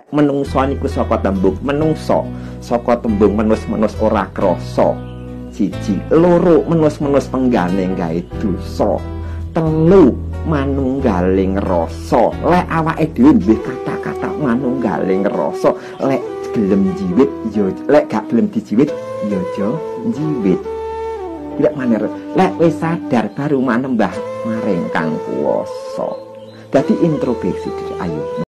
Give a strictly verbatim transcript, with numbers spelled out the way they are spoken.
Menungso niku saka tembung menungso, saka tembung menus-menus ora krasa. Siji, loro menus-menus penggane gawe dosa. Telu, manunggaling rasa. Lek awake dhewe nduwe kata-kata manunggaling rasa, lek gelem jiwit ya, lek gak gelem dijiwit ya aja jiwit. Lek manер, lek wis sadar baru manembah maring Kang Kuwasa. Dadi introspeksi diri ayo.